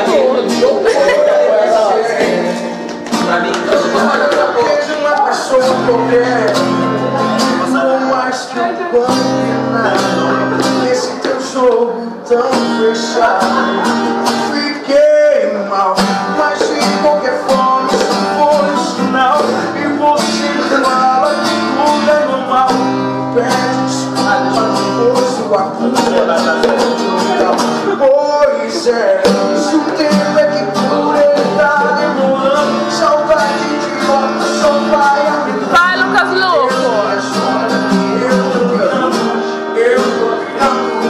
Pra mim, uma pessoa qualquer, não mais que um condenado nesse teu jogo tão fechado. Fiquei mal, mas de qualquer forma isso foi o sinal. E você fala que tudo é normal, pede desculpa, depois o acusa. Pois é, se o tempo é que por ele tá demorando, saudade de volta só vai aumentar. Vai, Lucas Louco! Eu tô criando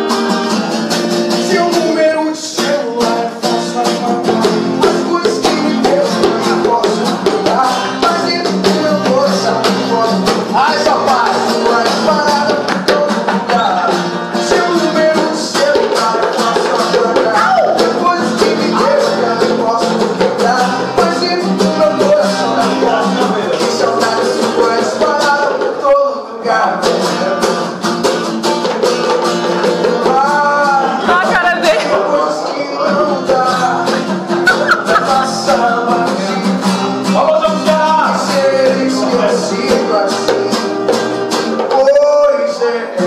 seu número de celular, faço apagar as coisas que me deu, eu posso mudar, mas dentro do meu coração eu posso. Ai, rapaz, vai parar por todo lugar. Seu número de celular, faço apagar as coisas que me deu, eu posso mudar, mas dentro do meu coração eu posso. Que saudade sua espalhada por todo lugar. Olha a cara dele! Coisas que não dá pra passar batido, ser esquecido assim. Pois é,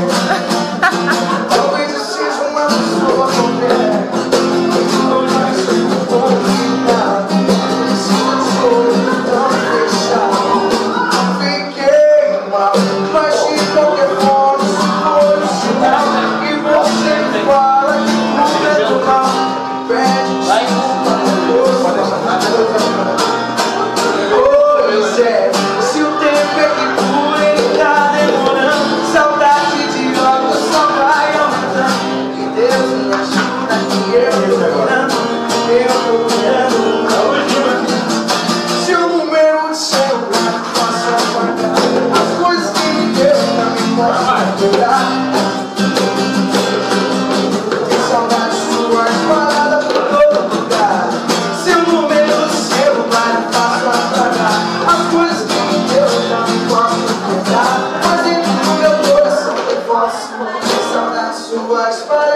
talvez eu seja uma pessoa qualquer, não mais que um convidado nesse jogo tão fechado. Fiquei mal, mas de qualquer forma isso foi o sinal. E você fala que tudo é normal, pede desculpa, depois pois é, se o tempo é que por ele tá demorando, saudade de volta só vai aumentando. Que Deus me ajuda, que eu tô cuidando. Seu número de celular, faço apagar as coisas que me deu, também posso melhorar. Tem saudade sua espalhada por todo lugar. Seu número de celular, faço apagar as coisas que me deu, também posso melhorar. Mas dentro do meu coração eu posso. Tem saudade sua espalhada.